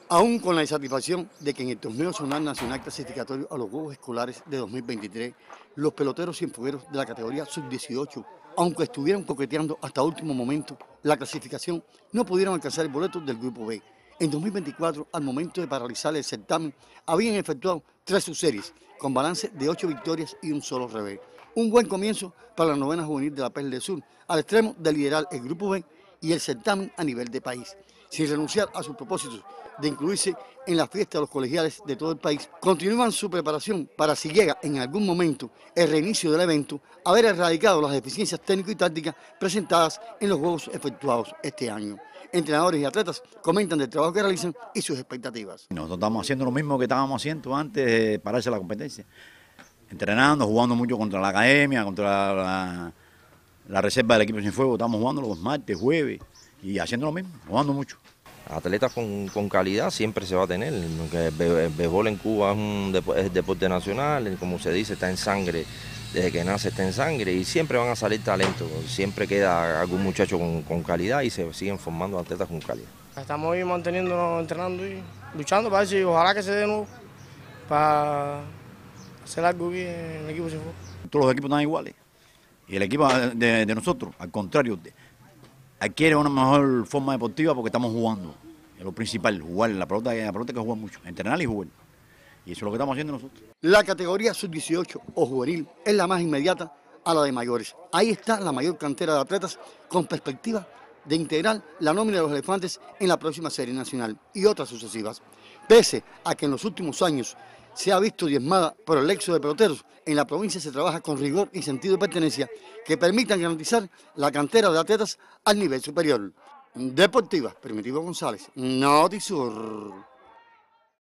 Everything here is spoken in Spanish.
Aún con la insatisfacción de que en el torneo zonal nacional clasificatorio a los Juegos Escolares de 2023, los peloteros cienfuegueros de la categoría sub-18, aunque estuvieran coqueteando hasta último momento la clasificación, no pudieron alcanzar el boleto del Grupo B. En 2024, al momento de paralizar el certamen, habían efectuado 3 subseries, con balance de 8 victorias y un solo revés. Un buen comienzo para la novena juvenil de la Perla del Sur, al extremo de liderar el Grupo B y el certamen a nivel de país. Sin renunciar a sus propósitos de incluirse en la fiesta de los colegiales de todo el país, continúan su preparación para, si llega en algún momento el reinicio del evento, haber erradicado las deficiencias técnicas y tácticas presentadas en los juegos efectuados este año. Entrenadores y atletas comentan del trabajo que realizan y sus expectativas. Nosotros estamos haciendo lo mismo que estábamos haciendo antes de pararse la competencia. Entrenando, jugando mucho contra la academia, contra la reserva del equipo Cienfuegos. Estamos jugando los martes, jueves y haciendo lo mismo, jugando mucho. Atletas con calidad siempre se va a tener. El béisbol en Cuba es deporte nacional, como se dice, está en sangre. Desde que nace está en sangre y siempre van a salir talentos. Siempre queda algún muchacho con calidad y se siguen formando atletas con calidad. Estamos ahí manteniéndonos, entrenando y luchando para ver si ojalá que se dé de nuevo para hacer algo aquí en el equipo Cienfuegos. Todos los equipos están iguales y el equipo de nosotros, al contrario, adquiere una mejor forma deportiva porque estamos jugando. Es lo principal, jugar. La pelota hay que jugar mucho, entrenar y jugar. Y eso es lo que estamos haciendo nosotros. La categoría sub-18 o juvenil es la más inmediata a la de mayores. Ahí está la mayor cantera de atletas con perspectiva de integrar la nómina de los elefantes en la próxima serie nacional y otras sucesivas. Pese a que en los últimos años se ha visto diezmada por el éxodo de peloteros, en la provincia se trabaja con rigor y sentido de pertenencia que permitan garantizar la cantera de atletas al nivel superior. Deportiva, Primitivo González, Notisur.